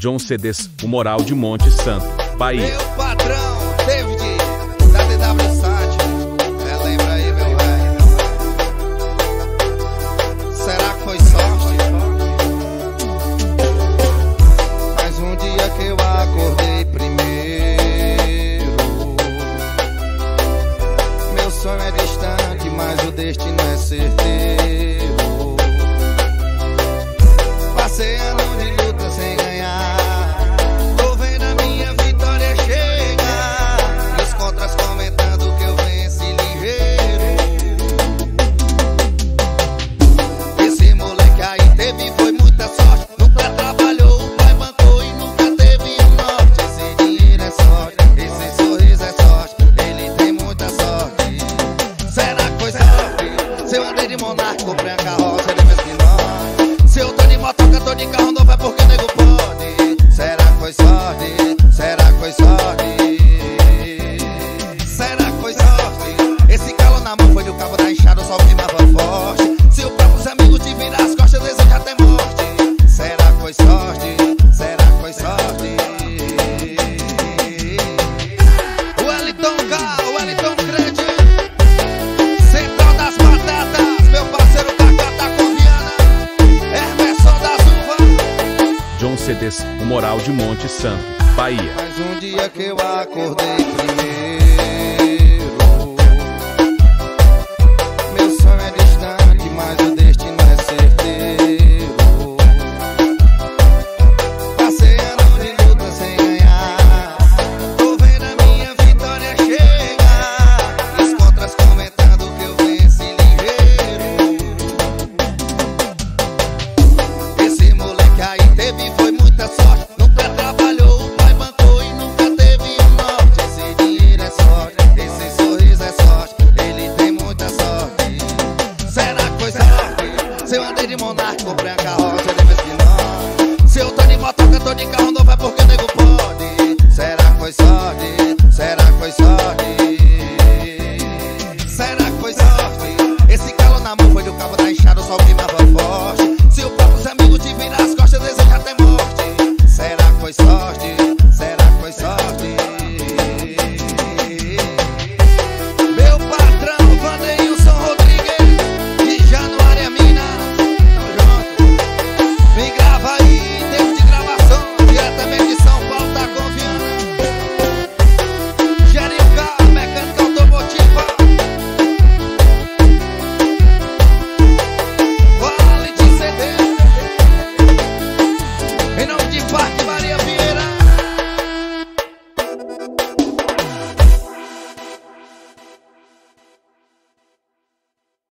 John CDs, o Moral de Monte Santo, Bahia. Meu patrão, David, da DW Sat. Lembra aí, meu velho? Será que foi sorte? Mais um dia que eu acordei primeiro. Meu sonho é distante, mas o destino é certeiro. Passei anos de luta sem ganhar. Tô vendo a minha vitória chegar. Os contras comentando que eu venci ligeiro. Esse moleque aí teve foi muita sorte. Nunca trabalhou, o pai bancou e nunca teve um norte. Esse dinheiro é sorte, esse sorriso é sorte. Ele tem muita sorte. Será que foi sorte? Se eu andei de monarca, comprei a carroça, ele fez que não. Se eu tô de motoca, tô de carro novo, é porque o nego pode. Será que foi sorte? Será que foi sorte? Será que foi sorte? Esse calor na mão foi do cabo da enxada, o sol queimava forte. Se os próprios amigos te virar as costas, deseja até morte. Será que foi sorte? Será que foi sorte? O Wellington K, o Wellington Grande, Central das Batatas, meu parceiro Cacá da Coviana, Hermeson das Uvas. John CDs, o Moral de Monte Santo, Bahia. Mais um dia que eu acordei primeiro. Meu sonho é distante, mas o destino é certeiro. Passei anos de luta sem ganhar. Tô vendo a minha vitória chegar. Os contras comentando que eu venci ligeiro. Esse moleque aí teve foi muita sorte. Nunca trabalhou, o pai bancou e nunca teve um norte. Esse dinheiro é sorte, esse sorriso é sorte. Ele tem muita sorte. Será que foi sorte? Se eu andei de monarca, comprei a carroça, ele fez que não. Se eu tô de motoca, tô de carro novo, é porque o nego pode.